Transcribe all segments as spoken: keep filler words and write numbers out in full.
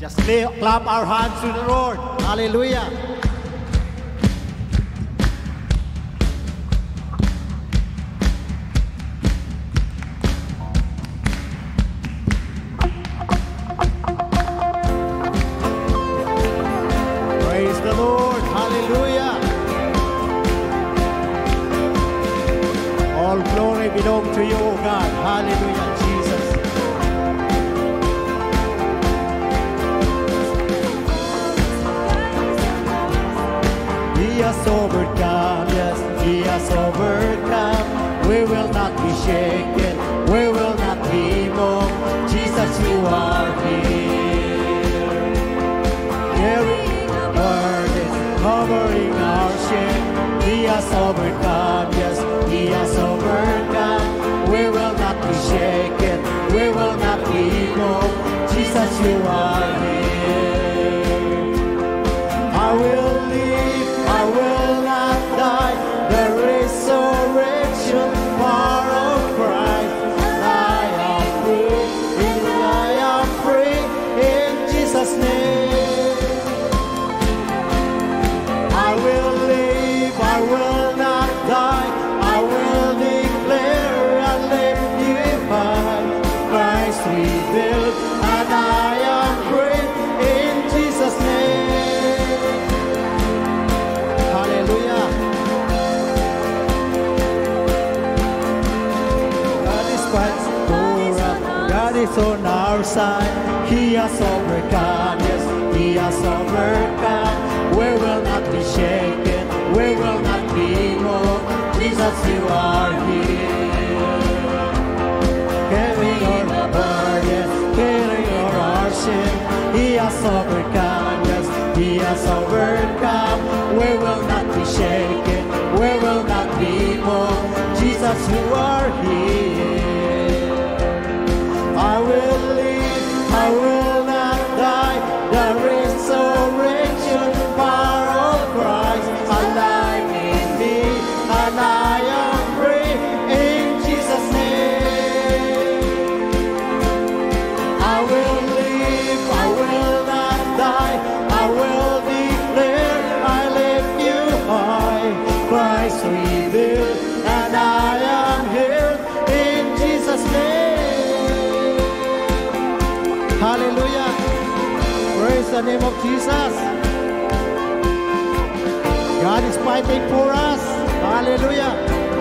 Just lay, clap our hands to the Lord. Hallelujah. Praise the Lord. Hallelujah. All glory belongs to you, O God. Hallelujah, Jesus. He has overcome, yes, He has overcome. We will not be shaken, we will not be moved. Jesus, you are here. Carrying the burden, covering our shame. He has overcome, yes, He has overcome. We will not be shaken, we will not be moved. Jesus, you are here. I will live, I will not die. The resurrection power of Christ. I am free, and I am free in Jesus' name. I will live, I will not die. I will declare and live unified. Christ revealed, and I am free in Jesus' name. Hallelujah. God is fighting for us. God is on our side. He has overcome, yes, He has overcome. We will not be shaken, we will not be moved. Jesus, you are here. Carrying your burden, carrying our sin. He has overcome, yes, He has overcome. We will not be shaken, we will not be moved. Jesus, you are here. I will live, I will not die. The resurrection power of Christ alive in me, and I am free in Jesus' name. I will live, I will not die. I will declare, I lift you high. Christ revealed, and I am here in Jesus' name. Hallelujah. Praise the name of Jesus. God is fighting for us. Hallelujah.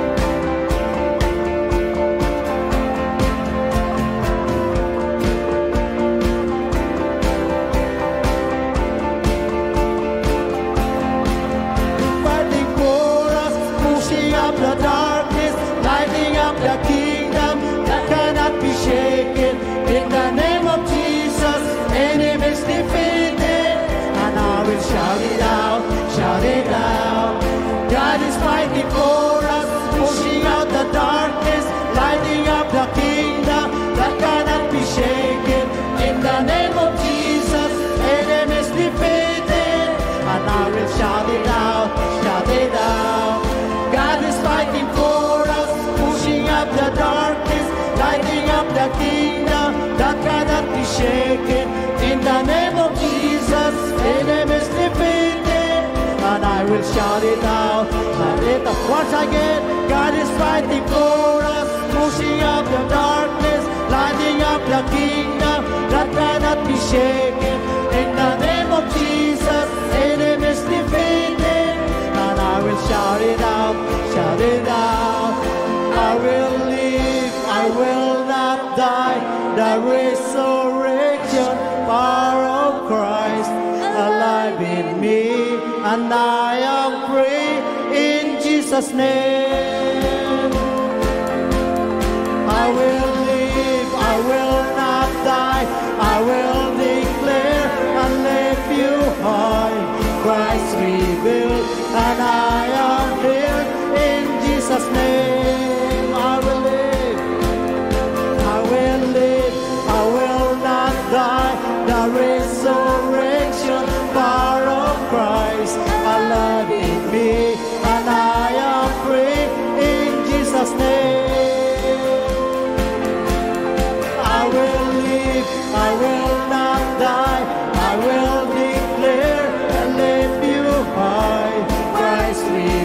Fighting for us, pushing up the darkness, lighting up the kingdom that cannot be shaken. In the name of Jesus, enemies defeated, and I will shout it out, shout it out. God is fighting for us, pushing out the darkness, lighting up the kingdom that cannot be shaken. In the name of Jesus, enemies defeated, and I will shout it out, shout it out. God is fighting for us, pushing up the darkness, lighting up the kingdom that cannot be shaken. In the name of Jesus, enemies defeated, and I will shout it out, shout it out. Once again, God is fighting for us, pushing up the darkness, lighting up the kingdom that cannot be shaken. In the name of Jesus, enemies defeated, and I will shout it out, shout it out. I will live, I will not die. The resurrection power of Christ alive in me, and I am free in Jesus' name. I will live, I will not die. I will declare and lift you high. Christ revealed, and I am here in Jesus' name. I will live, I will live, I will not die. The resurrection power of Christ alive in me, and I am free in Jesus' name.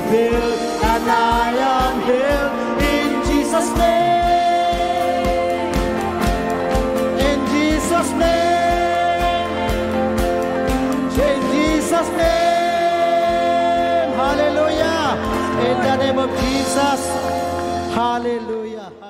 filled, and I am healed in Jesus' name. In Jesus' name. In Jesus' name. Hallelujah. In the name of Jesus. Hallelujah.